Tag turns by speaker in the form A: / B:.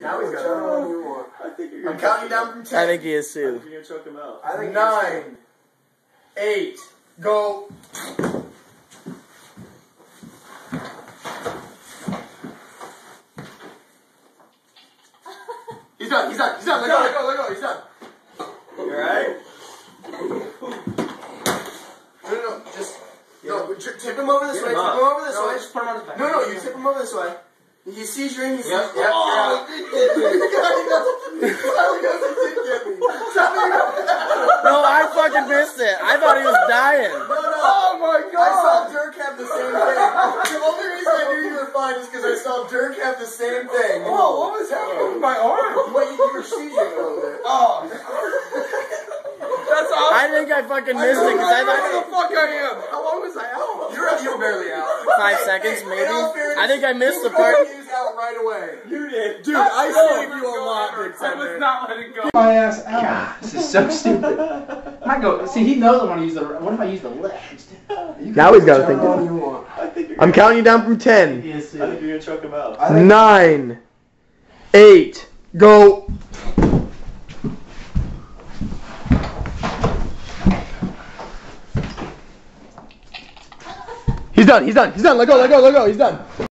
A: Now he's got it.
B: I think you're
A: I'm counting down from 10.
C: I think he is
B: I
C: too.
B: think you're gonna choke him out.
A: I think 9, 8, go. He's done. He's done. He's done. Let go. Let go. Let go. He's done.
B: You alright?
A: No. Just no. Tip him over this way. Tip him over this way.
D: Just put him on his back.
A: No. You tip him over this way. He sees you in. He sees. Yep.
D: Oh,
C: No, I fucking missed it. I thought he was dying.
A: No. Oh my God! I saw Dirk have the same thing. The only reason I knew you were fine is because I saw Dirk have the same thing.
D: Whoa, what was happening with my arm?
A: What you were seizing a little bit.
D: Oh. That's awesome.
C: I think I fucking missed it because I
D: Where
C: thought
D: the fuck I am? How long was I out?
A: You were barely out.
C: 5 seconds maybe. I think I missed the
A: You
C: part.
A: were out right away.
B: You did.
A: Dude, I saved you a lot, big
D: I was not letting go.
E: My ass out. God, this is so stupid. I go. See, he knows I want to use the. What if I use the left?
C: Now he's got to think.
B: I think you're
C: I'm counting you down from 10,
B: I think you're gonna choke him out.
C: 9, 8, go. He's done. He's done. He's done. Let go. Let go. Let go. He's done.